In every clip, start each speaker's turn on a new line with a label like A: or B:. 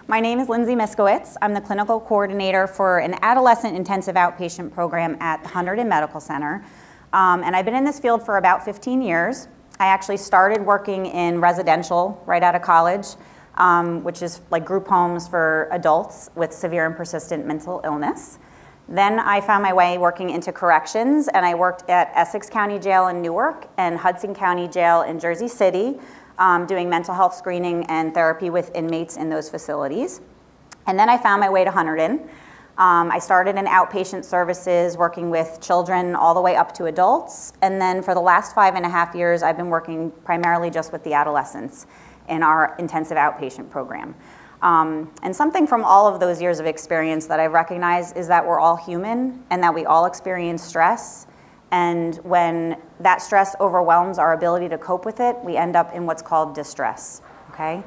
A: My name is Lindsay Miskiewicz. I'm the clinical coordinator for an adolescent intensive outpatient program at the Hunterdon Medical Center. And I've been in this field for about 15 years. I actually started working in residential right out of college, which is like group homes for adults with severe and persistent mental illness. Then I found my way working into corrections, and I worked at Essex County Jail in Newark and Hudson County Jail in Jersey City, doing mental health screening and therapy with inmates in those facilities. And then I found my way to Hunterdon. I started in outpatient services, working with children all the way up to adults. And then for the last 5.5 years, I've been working primarily just with the adolescents in our intensive outpatient program. And something from all of those years of experience that I've recognized is that we're all human and that we all experience stress. And when that stress overwhelms our ability to cope with it, we end up in what's called distress, okay?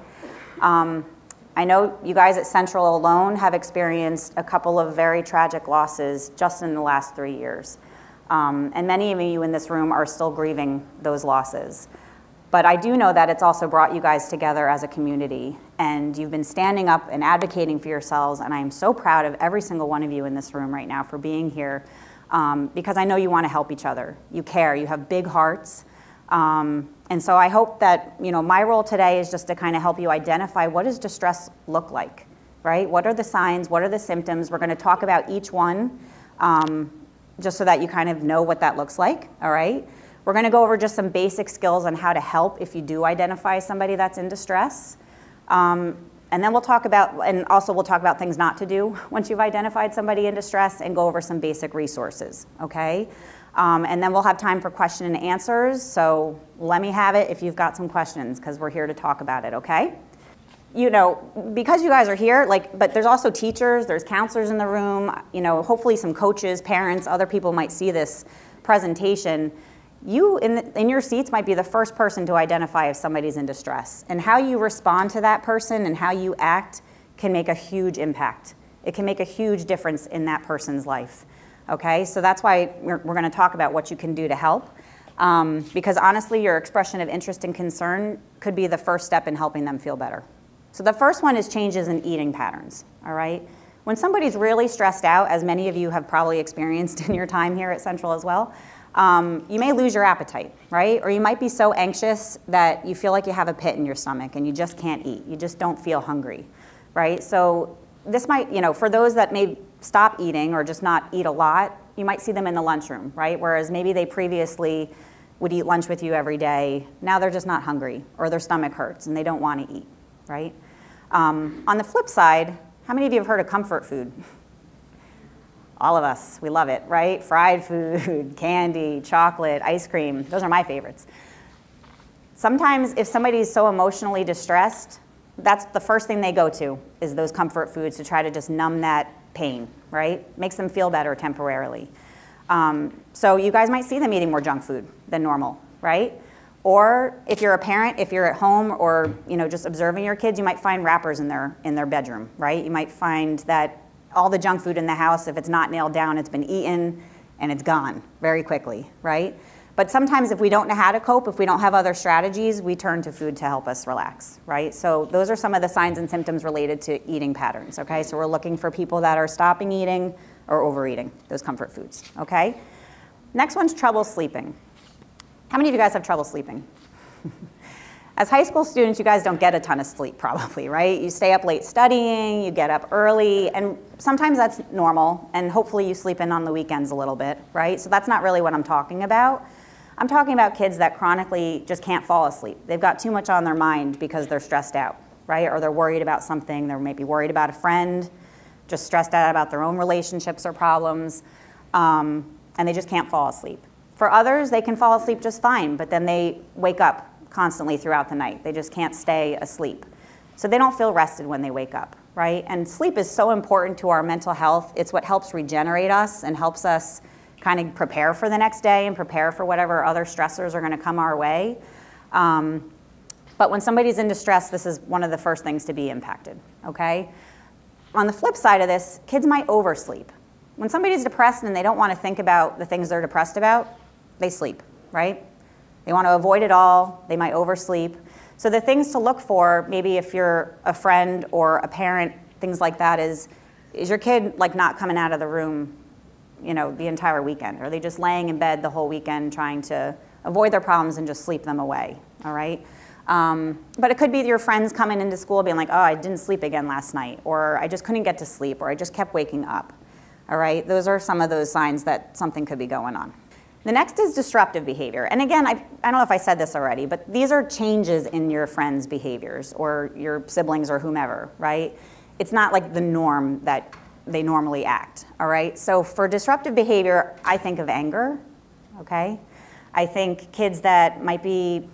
A: I know you guys at Central alone have experienced a couple of very tragic losses just in the last 3 years. And many of you in this room are still grieving those losses. But I do know that it's also brought you guys together as a community, and you've been standing up and advocating for yourselves, and I am so proud of every single one of you in this room right now for being here, because I know you want to help each other. You care, you have big hearts. And so I hope that, my role today is just to kind of help you identify what does distress look like, right? What are the signs, what are the symptoms? We're going to talk about each one, just so that you kind of know what that looks like, all right? We're going to go over just some basic skills on how to help if you do identify somebody that's in distress. And then we'll talk about, and also we'll talk about things not to do once you've identified somebody in distress, and go over some basic resources, okay? And then we'll have time for question and answers, so let me have it if you've got some questions, because we're here to talk about it, okay? Because you guys are here, but there's also teachers, there's counselors in the room, hopefully some coaches, parents, other people might see this presentation. You in your seats might be the first person to identify if somebody's in distress, and how you respond to that person and how you act can make a huge impact. It can make a huge difference in that person's life, okay? So that's why we're going to talk about what you can do to help, because honestly, your expression of interest and concern could be the first step in helping them feel better. So the first one is changes in eating patterns, all right? When somebody's really stressed out, as many of you have probably experienced in your time here at Central as well, you may lose your appetite, right? Or you might be so anxious that you feel like you have a pit in your stomach and you just can't eat. You just don't feel hungry, right? So this might, for those that may stop eating or just not eat a lot, you might see them in the lunchroom, right? Whereas maybe they previously would eat lunch with you every day. Now they're just not hungry, or their stomach hurts and they don't want to eat, right? On the flip side, how many of you have heard of comfort food? All of us, we love it, right? Fried food, candy, chocolate, ice cream, those are my favorites. Sometimes if somebody's so emotionally distressed, that's the first thing they go to, is those comfort foods to try to just numb that pain, right? Makes them feel better temporarily. So you guys might see them eating more junk food than normal, right? Or if you're a parent, if you're at home or just observing your kids, you might find wrappers in their bedroom, right? You might find that all the junk food in the house, if it's not nailed down, it's been eaten and it's gone very quickly, right? But sometimes if we don't know how to cope, if we don't have other strategies, we turn to food to help us relax, right? So those are some of the signs and symptoms related to eating patterns, okay? So we're looking for people that are stopping eating or overeating those comfort foods, okay? Next one's trouble sleeping. How many of you guys have trouble sleeping? As high school students, you guys don't get a ton of sleep probably, right? You stay up late studying, you get up early, and sometimes that's normal, and hopefully you sleep in on the weekends a little bit, right? So that's not really what I'm talking about. I'm talking about kids that chronically just can't fall asleep. They've got too much on their mind because they're stressed out, right? Or they're worried about something, they're maybe worried about a friend, just stressed out about their own relationships or problems, and they just can't fall asleep. For others, they can fall asleep just fine, but then they wake up constantly throughout the night. They just can't stay asleep. So they don't feel rested when they wake up, right? And sleep is so important to our mental health. It's what helps regenerate us and helps us kind of prepare for the next day and prepare for whatever other stressors are going to come our way. But when somebody's in distress, this is one of the first things to be impacted, okay? On the flip side of this, kids might oversleep. When somebody's depressed and they don't want to think about the things they're depressed about, they sleep, right? They want to avoid it all. They might oversleep. So the things to look for, maybe if you're a friend or a parent, things like that, is your kid like not coming out of the room, you know, the entire weekend? Are they just laying in bed the whole weekend trying to avoid their problems and just sleep them away, all right? But it could be your friends coming into school being like, oh, I didn't sleep again last night, or I just couldn't get to sleep, or I just kept waking up, all right? Those are some of those signs that something could be going on. The next is disruptive behavior. And again, I don't know if I said this already, but these are changes in your friends' behaviors or your siblings or whomever, right? It's not like the norm that they normally act, all right? So for disruptive behavior, I think of anger, okay? I think kids that might be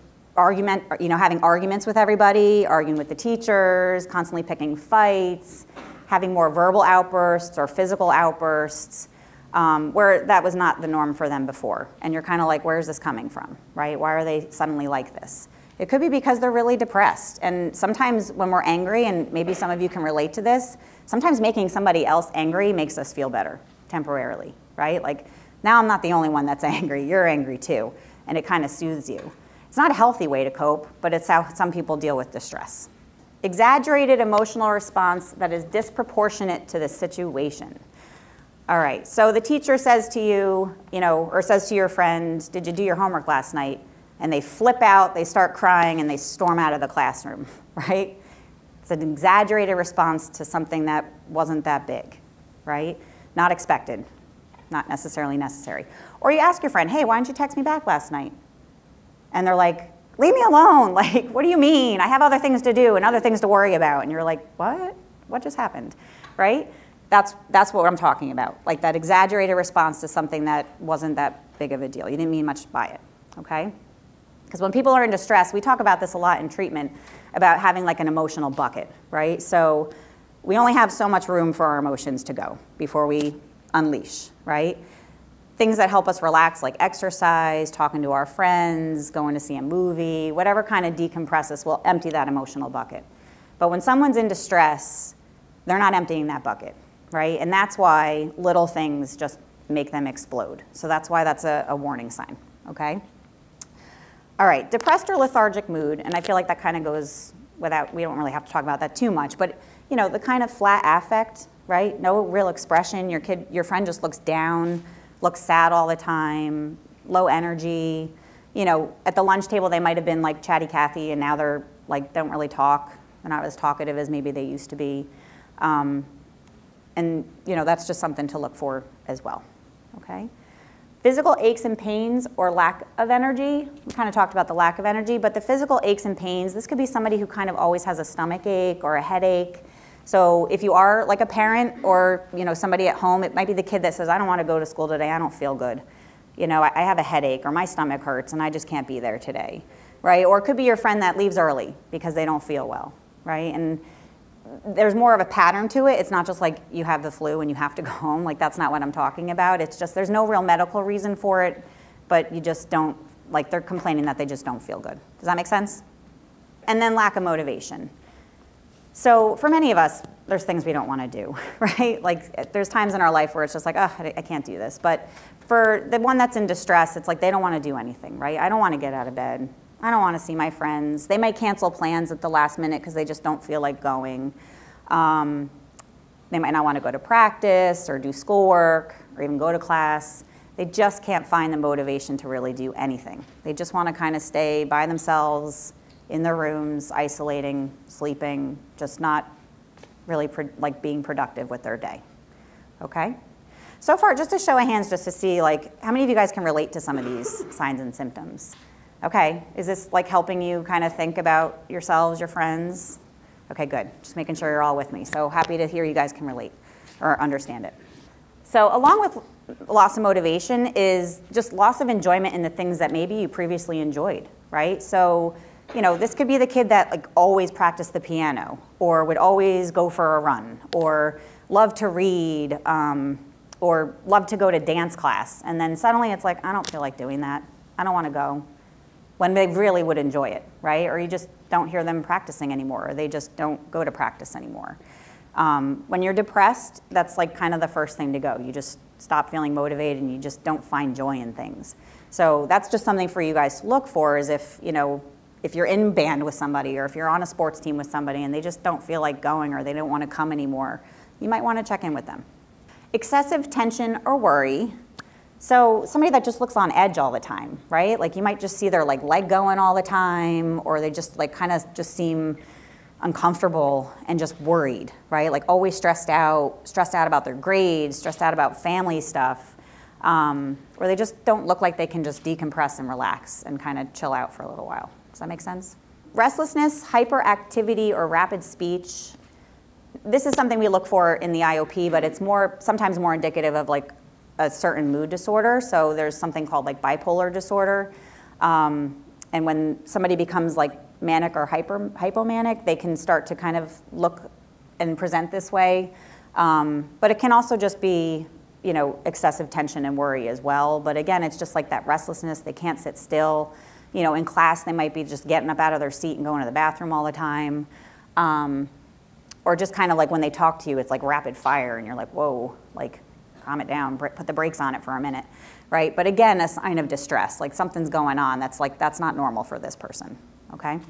A: having arguments with everybody, arguing with the teachers, constantly picking fights, having more verbal outbursts or physical outbursts, where that was not the norm for them before. And you're kind of like, where's this coming from, right? Why are they suddenly like this? It could be because they're really depressed. And sometimes when we're angry, and maybe some of you can relate to this, sometimes making somebody else angry makes us feel better temporarily, right? Like, now I'm not the only one that's angry, you're angry too, and it kind of soothes you. It's not a healthy way to cope, but it's how some people deal with distress. Exaggerated emotional response that is disproportionate to the situation. All right, so the teacher says to you, or says to your friend, did you do your homework last night? And they flip out, they start crying, and they storm out of the classroom, right? It's an exaggerated response to something that wasn't that big, right? Not expected, not necessarily necessary. Or you ask your friend, hey, why didn't you text me back last night? And they're like, leave me alone, like, what do you mean? I have other things to do and other things to worry about. And you're like, what? What just happened, right? That's what I'm talking about, like that exaggerated response to something that wasn't that big of a deal. You didn't mean much by it, okay? Because when people are in distress, we talk about this a lot in treatment, about having like an emotional bucket, right? So we only have so much room for our emotions to go before we unleash, right? Things that help us relax, like exercise, talking to our friends, going to see a movie, whatever kind of decompress us will empty that emotional bucket. But when someone's in distress, they're not emptying that bucket, right? And that's why little things just make them explode. So that's why that's a warning sign, okay? All right, depressed or lethargic mood, and I feel like that kind of goes without, we don't really have to talk about that too much, but the kind of flat affect, right? No real expression, your friend just looks down, looks sad all the time, low energy. At the lunch table they might have been like chatty Cathy, and now they're like, don't really talk. They're not as talkative as maybe they used to be. And that's just something to look for as well, okay? Physical aches and pains or lack of energy. We kind of talked about the lack of energy, but the physical aches and pains, this could be somebody who kind of always has a stomach ache or a headache. So if you are like a parent or somebody at home, it might be the kid that says, I don't want to go to school today, I don't feel good. I have a headache or my stomach hurts and I just can't be there today, right? Or it could be your friend that leaves early because they don't feel well, right? And there's more of a pattern to it. It's not just like you have the flu and you have to go home. Like, that's not what I'm talking about. It's just there's no real medical reason for it, but you just don't, like, they're complaining that they just don't feel good. Does that make sense? And then lack of motivation. So for many of us, there's things we don't want to do, right? Like, there's times in our life where it's just like, oh, I can't do this. But for the one that's in distress, it's like they don't want to do anything, right? I don't want to get out of bed. I don't want to see my friends. They might cancel plans at the last minute because they just don't feel like going. They might not want to go to practice or do schoolwork or even go to class. They just can't find the motivation to really do anything. They just want to kind of stay by themselves in their rooms, isolating, sleeping, just not really being productive with their day, okay? So far, just a show of hands just to see like how many of you guys can relate to some of these signs and symptoms? Okay, is this like helping you kind of think about yourselves, your friends? Okay, good, just making sure you're all with me. So happy to hear you guys can relate or understand it. So along with loss of motivation is just loss of enjoyment in the things that maybe you previously enjoyed, right? So, this could be the kid that like always practiced the piano or would always go for a run or love to read or love to go to dance class. And then suddenly it's like, I don't feel like doing that. I don't want to go. When they really would enjoy it, right? Or you just don't hear them practicing anymore, or they just don't go to practice anymore. When you're depressed, that's like kind of the first thing to go. You just stop feeling motivated and you just don't find joy in things. So that's just something for you guys to look for, is if if you're in band with somebody or if you're on a sports team with somebody and they just don't feel like going or they don't want to come anymore, you might want to check in with them. Excessive tension or worry. So somebody that just looks on edge all the time, right? Like you might just see their like leg going all the time, or they just like kind of just seem uncomfortable and just worried, right? Like always stressed out about their grades, stressed out about family stuff, or they just don't look like they can just decompress and relax and kind of chill out for a little while. Does that make sense? Restlessness, hyperactivity, or rapid speech. This is something we look for in the IOP, but it's sometimes more indicative of like a certain mood disorder. So there's something called like bipolar disorder. And when somebody becomes like manic or hypomanic, they can start to kind of look and present this way. But it can also just be, you know, excessive tension and worry as well. But again, it's just like that restlessness. They can't sit still. You know, in class, they might be just getting up out of their seat and going to the bathroom all the time. Or just kind of like when they talk to you, it's like rapid fire and you're like, whoa, like calm it down, put the brakes on it for a minute, right? But again, a sign of distress, like something's going on. That's not normal for this person, okay?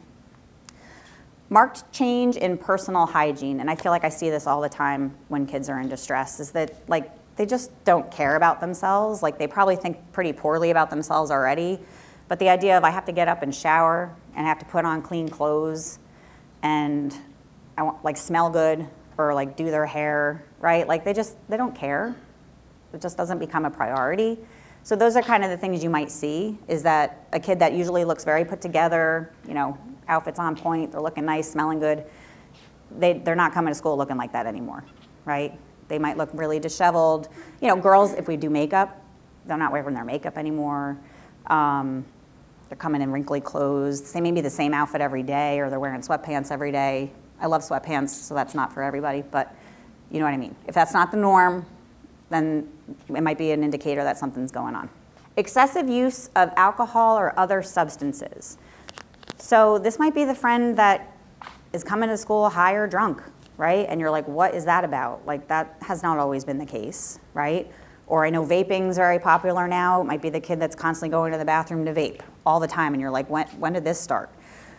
A: Marked change in personal hygiene, and I feel like I see this all the time when kids are in distress, is that like they just don't care about themselves. Like they probably think pretty poorly about themselves already, but the idea of I have to get up and shower and I have to put on clean clothes and I want like smell good or like do their hair, right? Like they don't care. It just doesn't become a priority. So those are kind of the things you might see, is that a kid that usually looks very put together, you know, outfits on point, they're looking nice, smelling good, they're not coming to school looking like that anymore, right? They might look really disheveled. You know, girls, if we do makeup, they're not wearing their makeup anymore. They're coming in wrinkly clothes. They may be the same outfit every day, or they're wearing sweatpants every day. I love sweatpants, so that's not for everybody, but you know what I mean. If that's not the norm, then it might be an indicator that something's going on. Excessive use of alcohol or other substances. So this might be the friend that is coming to school high or drunk, right? And you're like, what is that about? Like that has not always been the case, right? Or I know vaping's very popular now. It might be the kid that's constantly going to the bathroom to vape all the time, and you're like, when did this start?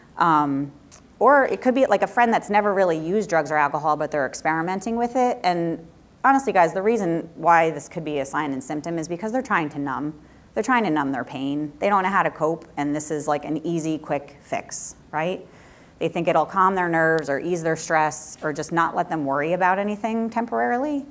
A: Or it could be like a friend that's never really used drugs or alcohol, but they're experimenting with it. And honestly, guys, the reason why this could be a sign and symptom is because they're trying to numb. They're trying to numb their pain. They don't know how to cope, and this is like an easy, quick fix, right? They think it'll calm their nerves or ease their stress or just not let them worry about anything temporarily.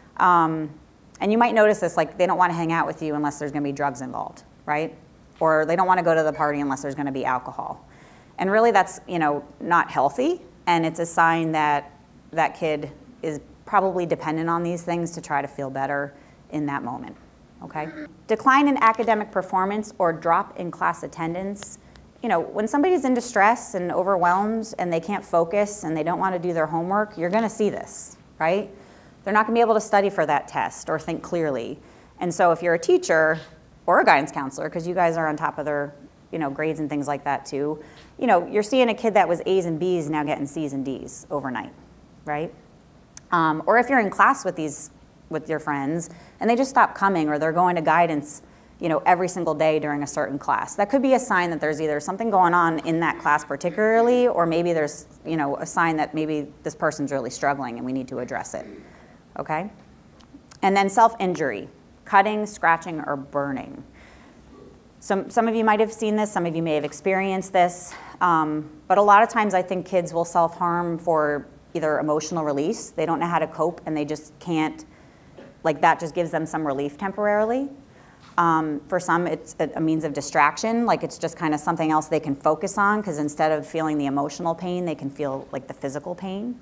A: And you might notice this, like they don't want to hang out with you unless there's going to be drugs involved, right? Or they don't want to go to the party unless there's going to be alcohol. And really that's, you know, not healthy, and it's a sign that that kid is probably dependent on these things to try to feel better in that moment, okay? Decline in academic performance or drop in class attendance. You know, when somebody's in distress and overwhelmed and they can't focus and they don't want to do their homework, you're going to see this, right? They're not going to be able to study for that test or think clearly. And so if you're a teacher or a guidance counselor, because you guys are on top of their, you know, grades and things like that too, you know, you're seeing a kid that was A's and B's now getting C's and D's overnight, right? Or if you're in class with your friends and they just stop coming, or they're going to guidance, you know, every single day during a certain class, that could be a sign that there's either something going on in that class particularly, or maybe there's, you know, a sign that maybe this person's really struggling and we need to address it, okay? And then self-injury, cutting, scratching, or burning. Some of you might have seen this, some of you may have experienced this, but a lot of times I think kids will self-harm for either emotional release, they don't know how to cope and they just can't, like that just gives them some relief temporarily. For some, it's a means of distraction, like it's just kind of something else they can focus on, because instead of feeling the emotional pain, they can feel like the physical pain.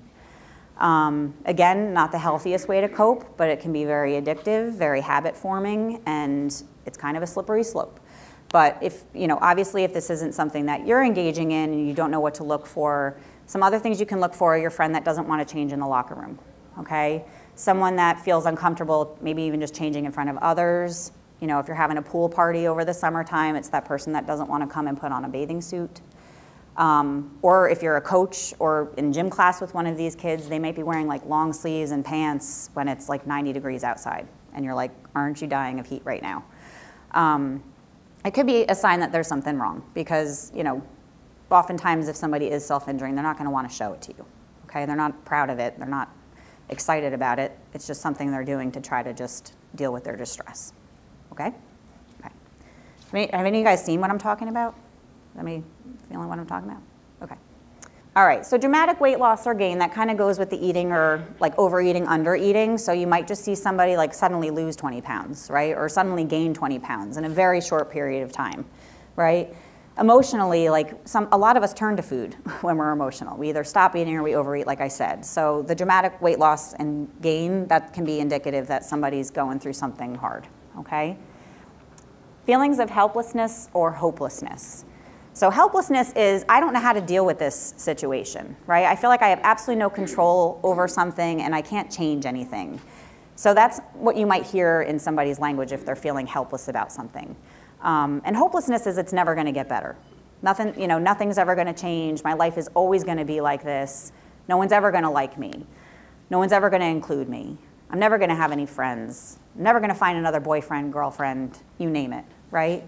A: Again, not the healthiest way to cope, but it can be very addictive, very habit forming, and it's kind of a slippery slope. But if, you know, obviously if this isn't something that you're engaging in and you don't know what to look for, some other things you can look for are your friend that doesn't want to change in the locker room, okay? Someone that feels uncomfortable, maybe even just changing in front of others. You know, if you're having a pool party over the summertime, it's that person that doesn't want to come and put on a bathing suit. Or if you're a coach or in gym class with one of these kids, they might be wearing like long sleeves and pants when it's like 90 degrees outside. And you're like, aren't you dying of heat right now? It could be a sign that there's something wrong, because, you know, oftentimes if somebody is self-injuring, they're not going to want to show it to you, okay? They're not proud of it. They're not excited about it. It's just something they're doing to try to just deal with their distress, okay? Okay. Have any of you guys seen what I'm talking about? Any feeling what I'm talking about? Okay. All right, so dramatic weight loss or gain, that kind of goes with the eating or like overeating, undereating. So you might just see somebody like suddenly lose 20 pounds, right? Or suddenly gain 20 pounds in a very short period of time, right? Emotionally, like a lot of us turn to food when we're emotional. We either stop eating or we overeat, like I said. So the dramatic weight loss and gain, that can be indicative that somebody's going through something hard, okay? Feelings of helplessness or hopelessness. So helplessness is, I don't know how to deal with this situation, right? I feel like I have absolutely no control over something and I can't change anything. So that's what you might hear in somebody's language if they're feeling helpless about something. And hopelessness is it's never going to get better. Nothing, you know, nothing's ever going to change. My life is always going to be like this. No one's ever going to like me. No one's ever going to include me. I'm never going to have any friends. I'm never going to find another boyfriend, girlfriend, you name it, right?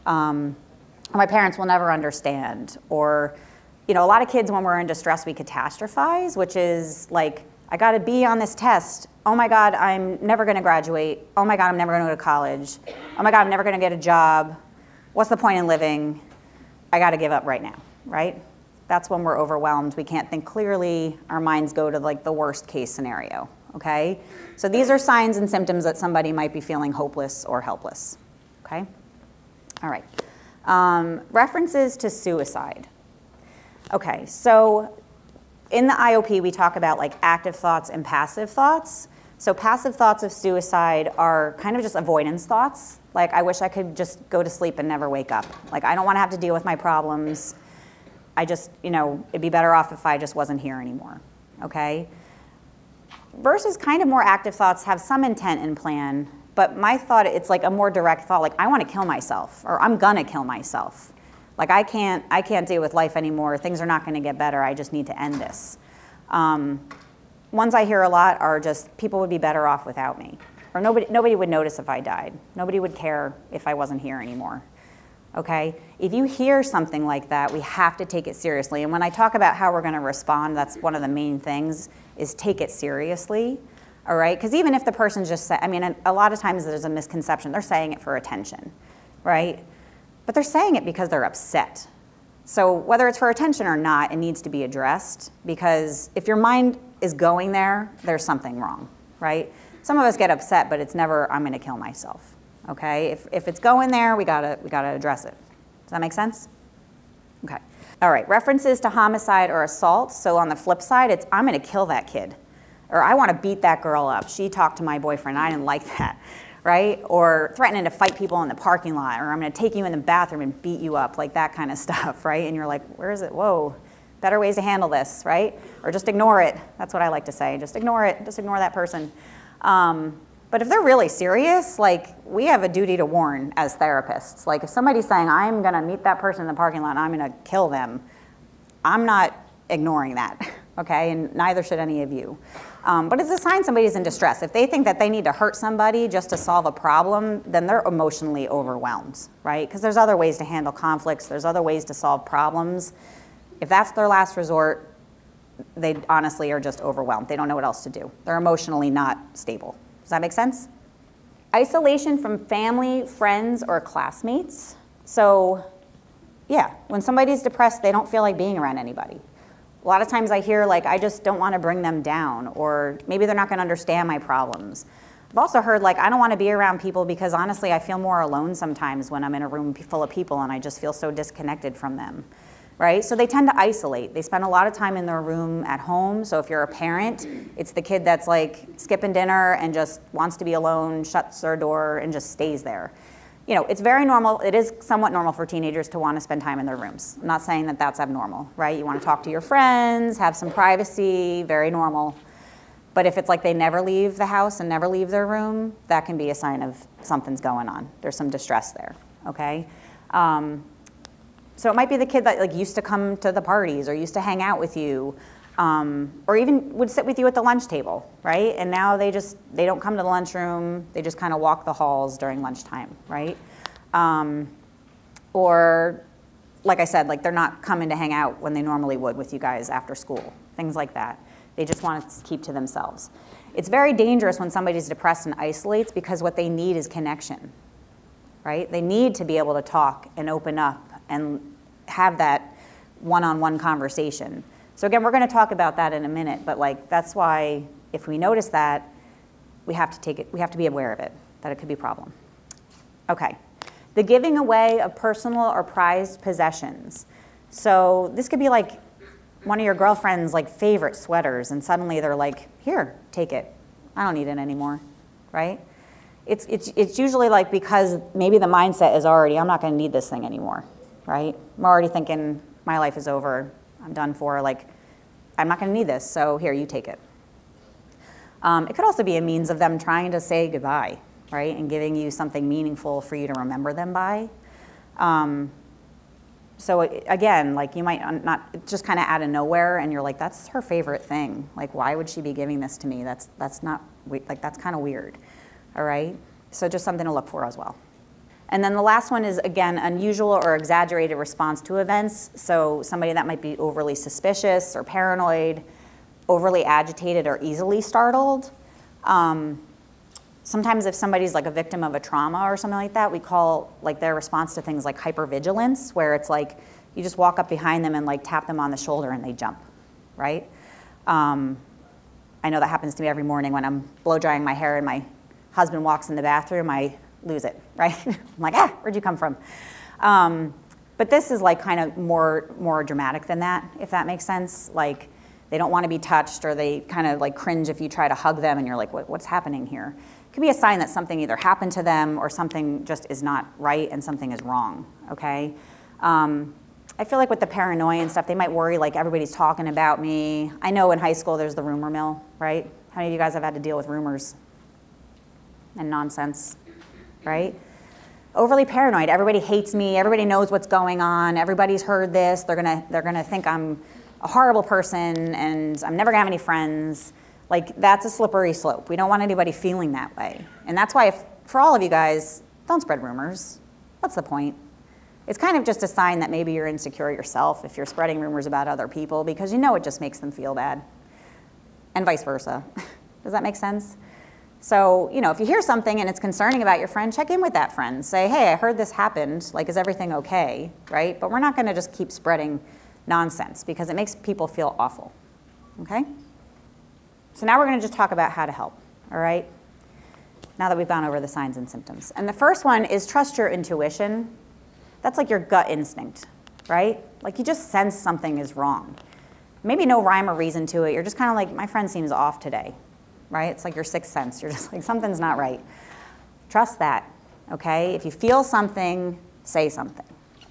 A: My parents will never understand. Or, you know, a lot of kids when we're in distress, we catastrophize, which is like, I got a B on this test. Oh my God, I'm never going to graduate. Oh my God, I'm never going to go to college. Oh my God, I'm never going to get a job. What's the point in living? I got to give up right now, right? That's when we're overwhelmed. We can't think clearly. Our minds go to like the worst case scenario, okay? So these are signs and symptoms that somebody might be feeling hopeless or helpless, okay? All right. References to suicide. Okay, so in the IOP, we talk about like active thoughts and passive thoughts. So passive thoughts of suicide are kind of just avoidance thoughts. Like, I wish I could just go to sleep and never wake up. Like, I don't want to have to deal with my problems. I just, you know, it'd be better off if I just wasn't here anymore, okay? Versus kind of more active thoughts have some intent and plan, but my thought, it's like a more direct thought, like I want to kill myself, or I'm gonna kill myself. Like I can't deal with life anymore. Things are not gonna get better. I just need to end this. Ones I hear a lot are just people would be better off without me, or nobody would notice if I died. Nobody would care if I wasn't here anymore. Okay? If you hear something like that, we have to take it seriously. And when I talk about how we're going to respond, that's one of the main things, is take it seriously. All right? Because even if the person's just I mean, a lot of times there's a misconception. They're saying it for attention, right? But they're saying it because they're upset. So whether it's for attention or not, it needs to be addressed, because if your mind is going there, there's something wrong, right? Some of us get upset, but it's never, I'm going to kill myself. Okay, if it's going there, we gotta address it. Does that make sense? Okay. All right. References to homicide or assault. So on the flip side, it's I'm gonna kill that kid, or I want to beat that girl up. She talked to my boyfriend. I didn't like that, right? Or threatening to fight people in the parking lot, or I'm gonna take you in the bathroom and beat you up, like that kind of stuff, right? And you're like, where is it? Whoa, better ways to handle this, right? Or just ignore it. That's what I like to say. Just ignore it. Just ignore that person. But if they're really serious, like, we have a duty to warn as therapists. Like, if somebody's saying, I'm going to meet that person in the parking lot and I'm going to kill them, I'm not ignoring that, okay? And neither should any of you. But it's a sign somebody's in distress. If they think that they need to hurt somebody just to solve a problem, then they're emotionally overwhelmed, right? Because there's other ways to handle conflicts. There's other ways to solve problems. If that's their last resort, they honestly are just overwhelmed. They don't know what else to do. They're emotionally not stable. Does that make sense? Isolation from family, friends, or classmates. So, yeah, when somebody's depressed, they don't feel like being around anybody. A lot of times I hear, like, I just don't want to bring them down, or maybe they're not going to understand my problems. I've also heard, like, I don't want to be around people because, honestly, I feel more alone sometimes when I'm in a room full of people and I just feel so disconnected from them. Right? So they tend to isolate. They spend a lot of time in their room at home. So if you're a parent, it's the kid that's like skipping dinner and just wants to be alone, shuts their door, and just stays there. You know, it's very normal. It is somewhat normal for teenagers to want to spend time in their rooms. I'm not saying that that's abnormal, right? You want to talk to your friends, have some privacy, very normal. But if it's like they never leave the house and never leave their room, that can be a sign of something's going on. There's some distress there, okay? So it might be the kid that like used to come to the parties or used to hang out with you, or even would sit with you at the lunch table, right? And now they don't come to the lunchroom. They just kind of walk the halls during lunchtime, right? Or like I said, like they're not coming to hang out when they normally would with you guys after school, things like that. They just want to keep to themselves. It's very dangerous when somebody's depressed and isolates because what they need is connection, right? They need to be able to talk and open up and have that one-on-one conversation. So again, we're going to talk about that in a minute, but like that's why if we notice that, we have to be aware of it, that it could be a problem. Okay. The giving away of personal or prized possessions. So this could be like one of your girlfriend's like favorite sweaters, and suddenly they're like, here, take it. I don't need it anymore, right? It's usually like because maybe the mindset is already, I'm not going to need this thing anymore, right? I'm already thinking my life is over, I'm done for, like I'm not going to need this, so here, you take it. It could also be a means of them trying to say goodbye, right, and giving you something meaningful for you to remember them by. So again, like you might not, just kind of out of nowhere, and you're like, that's her favorite thing. Like, why would she be giving this to me? That's not, like that's kind of weird, all right? So just something to look for as well. And then the last one is, again, unusual or exaggerated response to events. So somebody that might be overly suspicious or paranoid, overly agitated or easily startled. Sometimes if somebody's like a victim of a trauma or something like that, we call like their response to things like hypervigilance, where it's like you just walk up behind them and like tap them on the shoulder and they jump, right? I know that happens to me every morning when I'm blow drying my hair and my husband walks in the bathroom, I lose it, right? I'm like, where'd you come from? But this is like kind of more dramatic than that, if that makes sense. Like they don't want to be touched, or they kind of like cringe if you try to hug them and you're like, what's happening here? It could be a sign that something either happened to them or something just is not right and something is wrong, okay? I feel like with the paranoia and stuff, they might worry like everybody's talking about me. I know in high school there's the rumor mill, right? How many of you guys have had to deal with rumors and nonsense, right? Overly paranoid, everybody hates me, everybody knows what's going on, everybody's heard this, they're gonna think I'm a horrible person and I'm never gonna have any friends. Like, that's a slippery slope. We don't want anybody feeling that way. And that's why, for all of you guys, don't spread rumors. What's the point? It's kind of just a sign that maybe you're insecure yourself if you're spreading rumors about other people, because you know it just makes them feel bad. And vice versa. Does that make sense? So, you know, if you hear something and it's concerning about your friend, check in with that friend. Say, hey, I heard this happened. Like, is everything okay? Right? But we're not going to just keep spreading nonsense because it makes people feel awful. Okay? So now we're going to just talk about how to help, all right? Now that we've gone over the signs and symptoms. And the first one is trust your intuition. That's like your gut instinct, right? Like you just sense something is wrong. Maybe no rhyme or reason to it. You're just kind of like, my friend seems off today, right? It's like your sixth sense. You're just like, something's not right. Trust that, okay? If you feel something, say something,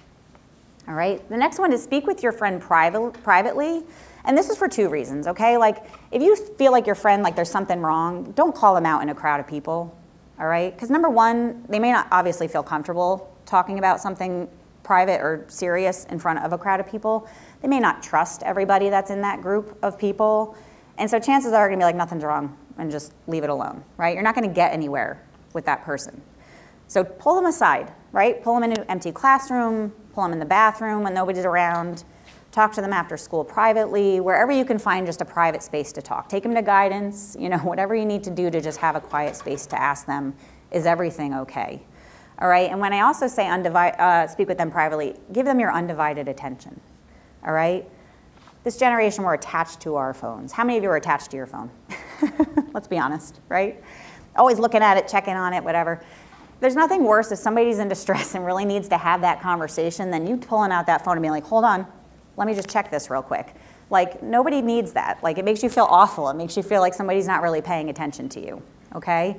A: all right? The next one is speak with your friend privately. And this is for two reasons, okay? Like, if you feel like your friend, like there's something wrong, don't call them out in a crowd of people, all right? Because number one, they may not obviously feel comfortable talking about something private or serious in front of a crowd of people. They may not trust everybody that's in that group of people. And so chances are gonna be like, nothing's wrong, and just leave it alone, right? You're not gonna get anywhere with that person. So pull them aside, right? Pull them in an empty classroom, pull them in the bathroom when nobody's around. Talk to them after school privately, wherever you can find just a private space to talk. Take them to guidance, you know, whatever you need to do to just have a quiet space to ask them, is everything okay? All right, and when I also say speak with them privately, give them your undivided attention, all right? This generation, we're attached to our phones. How many of you are attached to your phone? Let's be honest, right? Always looking at it, checking on it, whatever. There's nothing worse if somebody's in distress and really needs to have that conversation than you pulling out that phone and being like, hold on, let me just check this real quick. Like, nobody needs that. Like, it makes you feel awful. It makes you feel like somebody's not really paying attention to you, okay?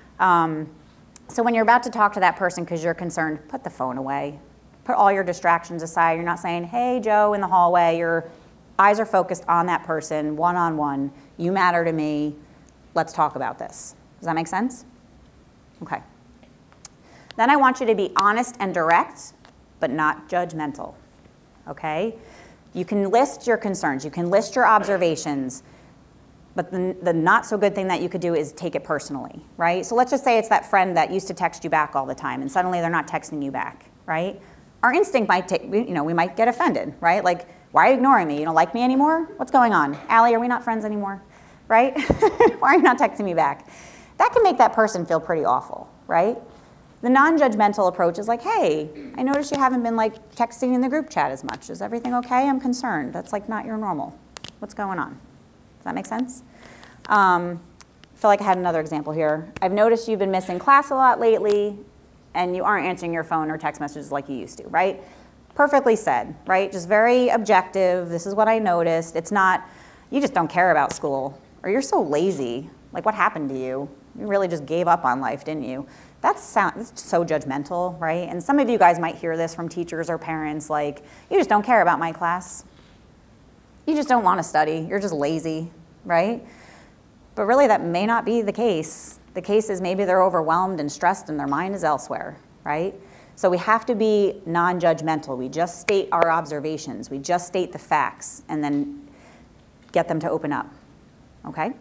A: So when you're about to talk to that person because you're concerned, put the phone away. Put all your distractions aside. You're not saying, hey, Joe, in the hallway. Your eyes are focused on that person, one-on-one. You matter to me. Let's talk about this. Does that make sense? Okay. Then I want you to be honest and direct, but not judgmental, okay? You can list your concerns, you can list your observations, but the not so good thing that you could do is take it personally, right? So let's just say it's that friend that used to text you back all the time and suddenly they're not texting you back, right? our instinct might take, we might get offended, right? Like, why are you ignoring me? You don't like me anymore? What's going on? Allie, are we not friends anymore? Right? Why are you not texting me back? That can make that person feel pretty awful, right? The non-judgmental approach is like, hey, I noticed you haven't been like texting in the group chat as much. Is everything okay? I'm concerned. That's like not your normal. What's going on? Does that make sense? I feel like I had another example here. I've noticed you've been missing class a lot lately and you aren't answering your phone or text messages like you used to, right? Perfectly said, right? Just very objective. This is what I noticed. It's not, you just don't care about school, or you're so lazy. Like, what happened to you? You really just gave up on life, didn't you? That's so judgmental, right? And some of you guys might hear this from teachers or parents, like, you just don't care about my class. You just don't want to study. You're just lazy, right? But really, that may not be the case. The case is maybe they're overwhelmed and stressed and their mind is elsewhere, right? So we have to be non-judgmental. We just state our observations. We just state the facts and then get them to open up, okay?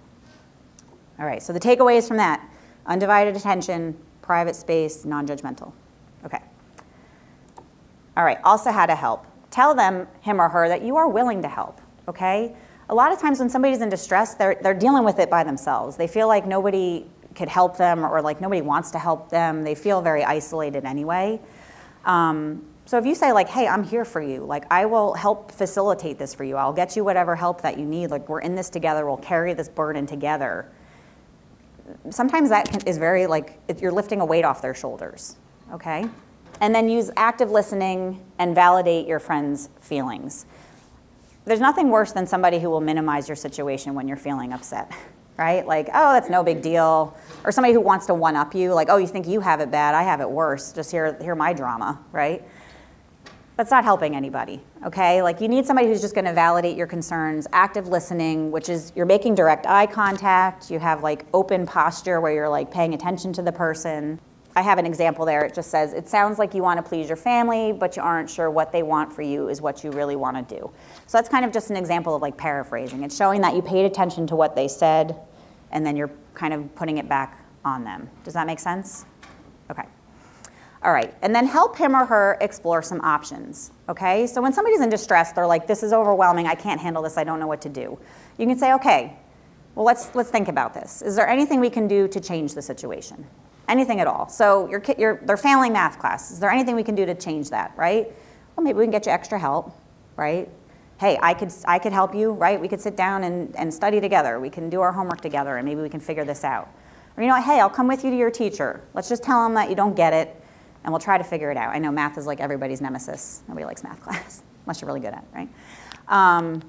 A: All right, so the takeaways from that: undivided attention, private space, non-judgmental. Okay. All right, also how to help. Tell them, him or her, that you are willing to help, okay? A lot of times when somebody's in distress, they're dealing with it by themselves. They feel like nobody could help them, or like nobody wants to help them. They feel very isolated anyway. So if you say like, hey, I'm here for you, like I will help facilitate this for you. I'll get you whatever help that you need. Like, we're in this together. We'll carry this burden together. Sometimes that is very like, you're lifting a weight off their shoulders, okay? And then use active listening and validate your friend's feelings. There's nothing worse than somebody who will minimize your situation when you're feeling upset, right? Like, oh, that's no big deal. Or somebody who wants to one-up you, like, oh, you think you have it bad, I have it worse. Just hear my drama, right? That's not helping anybody, okay? Like, you need somebody who's just gonna validate your concerns. Active listening, which is you're making direct eye contact, you have like open posture where you're like paying attention to the person. I have an example there. It just says, it sounds like you want to please your family, but you aren't sure what they want for you is what you really want to do. So that's kind of just an example of like paraphrasing. It's showing that you paid attention to what they said, and then you're kind of putting it back on them. Does that make sense? Okay. All right, and then help him or her explore some options, okay? So when somebody's in distress, they're like, this is overwhelming, I can't handle this, I don't know what to do. You can say, okay, well, let's think about this. Is there anything we can do to change the situation? Anything at all. So they're failing math class. Is there anything we can do to change that, right? Well, maybe we can get you extra help, right? Hey, I could help you, right? We could sit down and study together. We can do our homework together, and maybe we can figure this out. Or, you know what, hey, I'll come with you to your teacher. Let's just tell them that you don't get it, and we'll try to figure it out. I know math is like everybody's nemesis. Nobody likes math class, unless you're really good at it, right?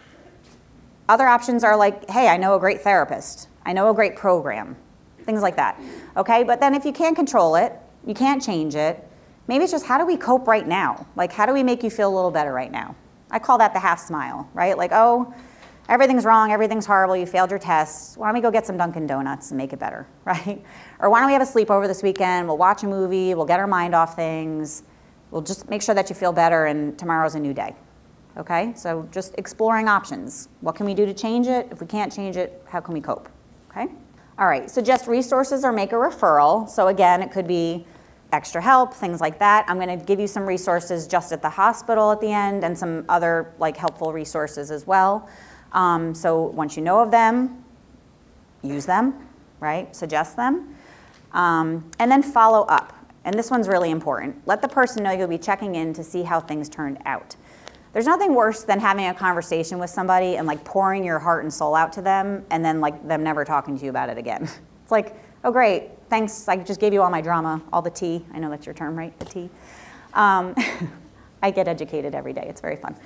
A: Other options are like, hey, I know a great therapist. I know a great program. Things like that, okay? But then if you can't control it, you can't change it, maybe it's just, how do we cope right now? Like, how do we make you feel a little better right now? I call that the half smile, right? Like, oh, everything's wrong, everything's horrible, you failed your tests. Why don't we go get some Dunkin' Donuts and make it better, right? Or why don't we have a sleepover this weekend? We'll watch a movie, we'll get our mind off things. We'll just make sure that you feel better, and tomorrow's a new day, okay? So just exploring options. What can we do to change it? If we can't change it, how can we cope, okay? All right, suggest resources or make a referral. So again, it could be extra help, things like that. I'm gonna give you some resources just at the hospital at the end, and some other like helpful resources as well. So once you know of them, use them, right? Suggest them. And then follow up. And this one's really important. Let the person know you'll be checking in to see how things turned out. There's nothing worse than having a conversation with somebody and like pouring your heart and soul out to them, and then like them never talking to you about it again. It's like, oh great, thanks, I just gave you all my drama, all the tea. I know that's your term, right, the tea. I get educated every day, it's very fun.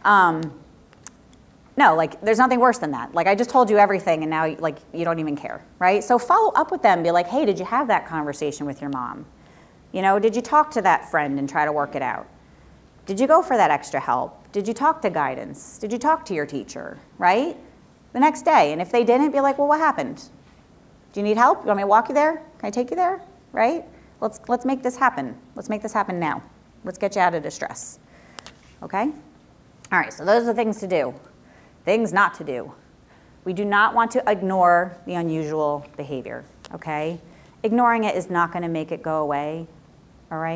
A: No, like there's nothing worse than that. Like, I just told you everything and now like you don't even care, right? So follow up with them, be like, hey, did you have that conversation with your mom? You know, did you talk to that friend and try to work it out? Did you go for that extra help? Did you talk to guidance? Did you talk to your teacher, right? The next day, and if they didn't, be like, well, what happened? Do you need help? You want me to walk you there? Can I take you there, right? Let's make this happen. Let's make this happen now. Let's get you out of distress, okay? All right, so those are the things to do. Things not to do. We do not want to ignore the unusual behavior, okay? Ignoring it is not gonna make it go away, all right?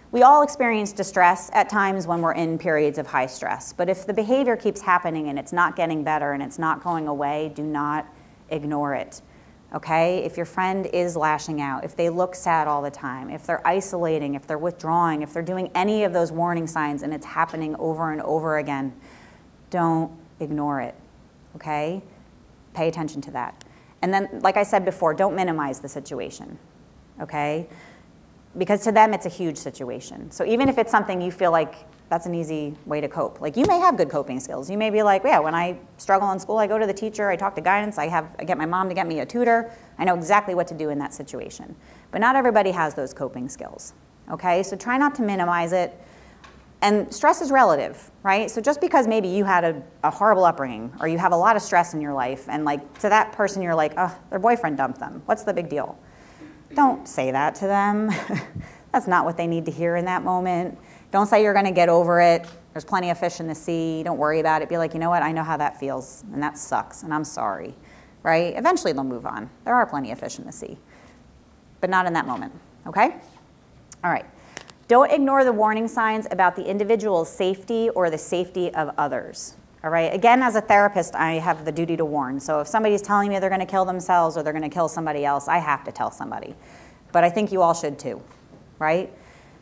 A: We all experience distress at times when we're in periods of high stress, but if the behavior keeps happening and it's not getting better and it's not going away, do not ignore it, okay? If your friend is lashing out, if they look sad all the time, if they're isolating, if they're withdrawing, if they're doing any of those warning signs and it's happening over and over again, don't ignore it, okay? Pay attention to that. And then, like I said before, don't minimize the situation, okay? Because to them, it's a huge situation. So even if it's something you feel like that's an easy way to cope, like you may have good coping skills. You may be like, yeah, when I struggle in school, I go to the teacher, I talk to guidance, I get my mom to get me a tutor. I know exactly what to do in that situation. But not everybody has those coping skills, okay? So try not to minimize it. And stress is relative, right? So just because maybe you had a horrible upbringing or you have a lot of stress in your life and like to that person you're like, oh, their boyfriend dumped them. What's the big deal? Don't say that to them. That's not what they need to hear in that moment. Don't say you're gonna get over it. There's plenty of fish in the sea. Don't worry about it. Be like, you know what? I know how that feels and that sucks and I'm sorry, right? Eventually they'll move on. There are plenty of fish in the sea, but not in that moment, okay? All right. Don't ignore the warning signs about the individual's safety or the safety of others. All right, again, as a therapist, I have the duty to warn. So if somebody's telling me they're gonna kill themselves or they're gonna kill somebody else, I have to tell somebody. But I think you all should too, right?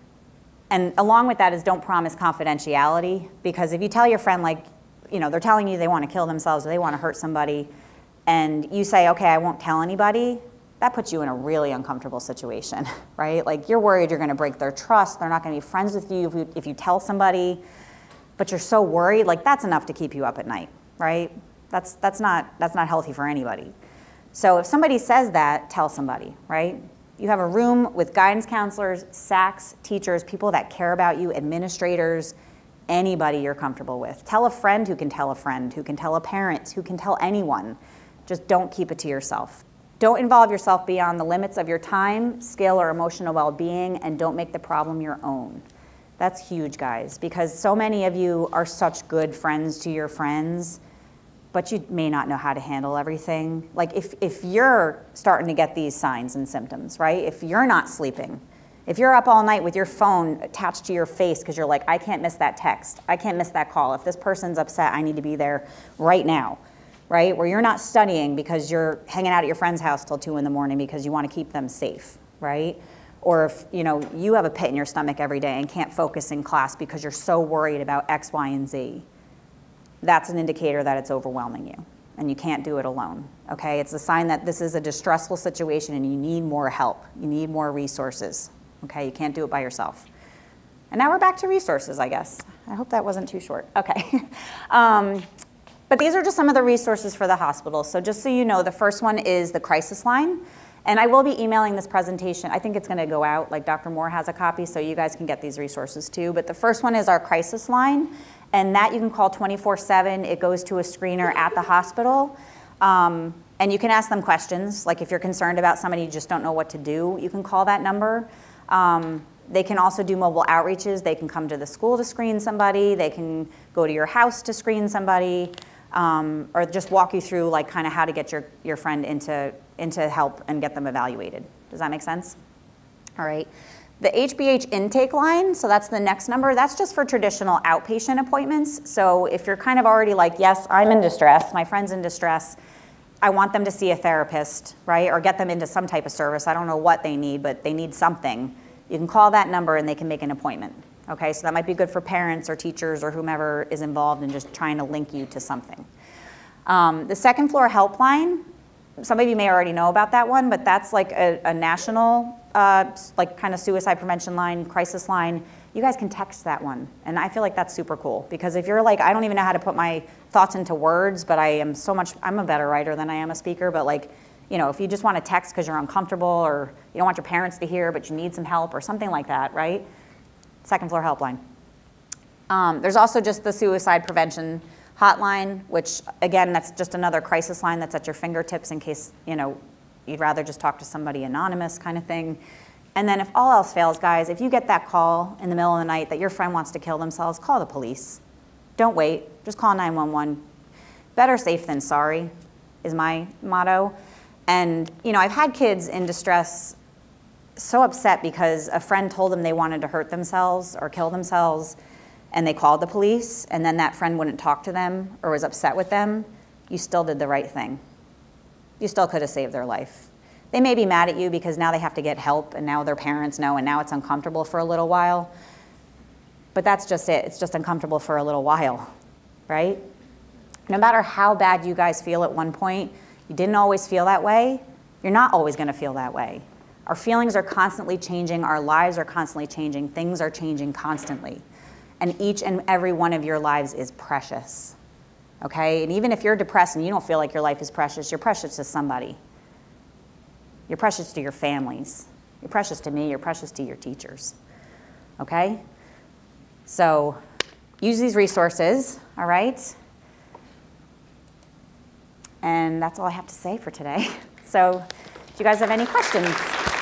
A: And along with that is don't promise confidentiality, because if you tell your friend, like, you know, they're telling you they wanna kill themselves or they wanna hurt somebody, and you say, okay, I won't tell anybody, that puts you in a really uncomfortable situation, right? Like you're worried you're gonna break their trust, they're not gonna be friends with you if you tell somebody, but you're so worried, like that's enough to keep you up at night, right? That's not healthy for anybody. So if somebody says that, tell somebody, right? You have a room with guidance counselors, SACs, teachers, people that care about you, administrators, anybody you're comfortable with. Tell a friend who can tell a friend, who can tell a parent, who can tell anyone. Just don't keep it to yourself. Don't involve yourself beyond the limits of your time, skill, or emotional well-being, and don't make the problem your own. That's huge, guys, because so many of you are such good friends to your friends, but you may not know how to handle everything. Like if you're starting to get these signs and symptoms, right? If you're not sleeping, if you're up all night with your phone attached to your face because you're like, I can't miss that text, I can't miss that call. If this person's upset, I need to be there right now, right? Where you're not studying because you're hanging out at your friend's house till 2 in the morning because you want to keep them safe, right? Or if you have a pit in your stomach every day and can't focus in class because you're so worried about X, Y, and Z, that's an indicator that it's overwhelming you and you can't do it alone, okay? It's a sign that this is a distressful situation and you need more help. You need more resources, okay? You can't do it by yourself. And now we're back to resources, I guess. I hope that wasn't too short, okay. But these are just some of the resources for the hospital. So just so you know, the first one is the crisis line. And I will be emailing this presentation. I think it's gonna go out, like Dr. Moore has a copy, so you guys can get these resources too. But the first one is our crisis line, and that you can call 24/7. It goes to a screener at the hospital. And you can ask them questions, like if you're concerned about somebody you just don't know what to do, you can call that number. They can also do mobile outreaches. They can come to the school to screen somebody. They can go to your house to screen somebody, or just walk you through like kind of how to get your friend into help and get them evaluated. Does that make sense? All right. The HBH intake line, so that's the next number, that's just for traditional outpatient appointments. So if you're kind of already like, yes, I'm in distress, my friend's in distress, I want them to see a therapist, right? Or get them into some type of service. I don't know what they need, but they need something. You can call that number and they can make an appointment. Okay, so that might be good for parents or teachers or whomever is involved in just trying to link you to something. The second floor helpline, some of you may already know about that one, but that's like a national, like kind of suicide prevention line, crisis line. You guys can text that one. And I feel like that's super cool because if you're like, I don't even know how to put my thoughts into words, but I'm a better writer than I am a speaker, but like, if you just want to text because you're uncomfortable or you don't want your parents to hear, but you need some help or something like that, right? Second floor helpline. There's also just the suicide prevention hotline, which again, that's just another crisis line that's at your fingertips in case, you'd rather just talk to somebody anonymous kind of thing. And then if all else fails, guys, if you get that call in the middle of the night that your friend wants to kill themselves, call the police. Don't wait, just call 911. Better safe than sorry is my motto. And I've had kids in distress so upset because a friend told them they wanted to hurt themselves or kill themselves, and they called the police, and then that friend wouldn't talk to them or was upset with them, you still did the right thing. You still could have saved their life. They may be mad at you because now they have to get help, and now their parents know, and now it's uncomfortable for a little while. But that's just it. It's just uncomfortable for a little while, right? No matter how bad you guys feel at one point, you didn't always feel that way. You're not always going to feel that way. Our feelings are constantly changing. Our lives are constantly changing. Things are changing constantly. And each and every one of your lives is precious, okay? And even if you're depressed and you don't feel like your life is precious, you're precious to somebody. You're precious to your families. You're precious to me. You're precious to your teachers, okay? So use these resources, all right? And that's all I have to say for today. So do you guys have any questions?